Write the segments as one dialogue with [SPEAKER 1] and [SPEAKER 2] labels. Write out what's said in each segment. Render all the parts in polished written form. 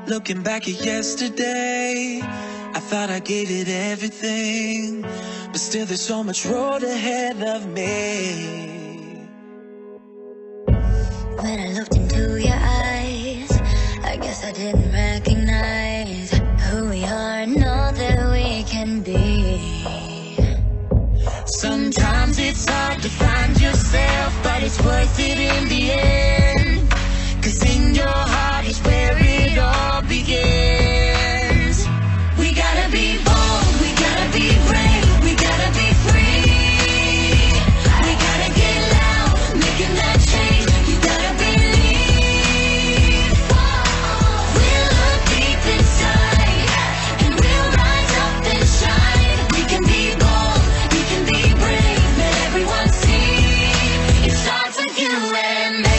[SPEAKER 1] Looking back at yesterday, I thought I gave it everything, but still there's so much road ahead of me.
[SPEAKER 2] When I looked into your eyes, I guess I didn't recognize who we are and all that we can be. Sometimes it's hard to find yourself, but it's worth it in the end. 'Cause in your heart is where it all begins. We gotta be bold, we gotta be brave, we gotta be free. We gotta get loud, making that change. You gotta believe. We'll look deep inside, and we'll rise up and shine. We can be bold, we can be brave, let everyone see. It starts with you and me.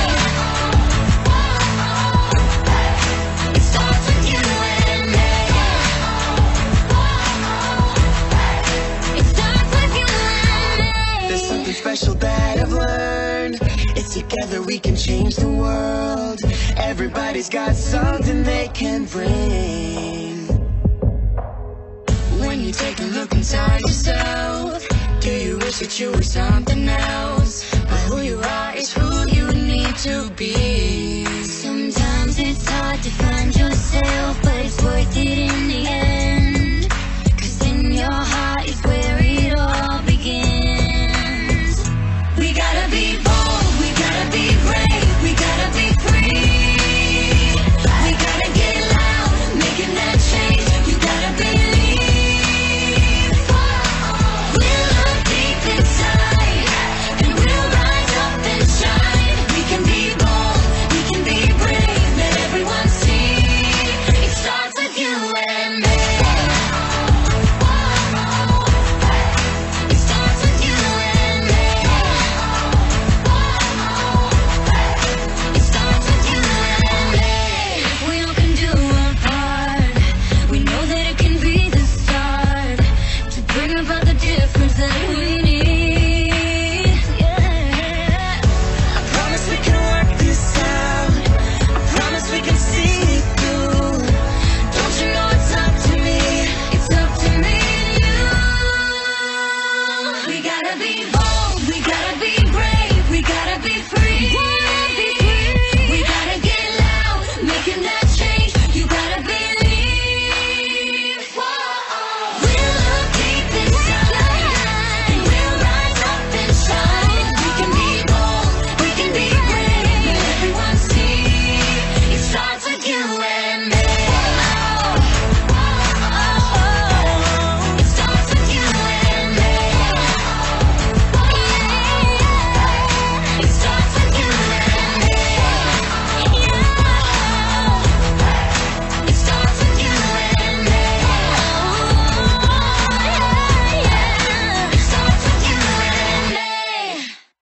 [SPEAKER 1] Special that I've learned, it's together we can change the world. Everybody's got something they can bring. When you take a look inside yourself, do you wish that you were something else? But who you are is who you need to be.
[SPEAKER 2] Sometimes it's hard to find yourself, but it's worth it in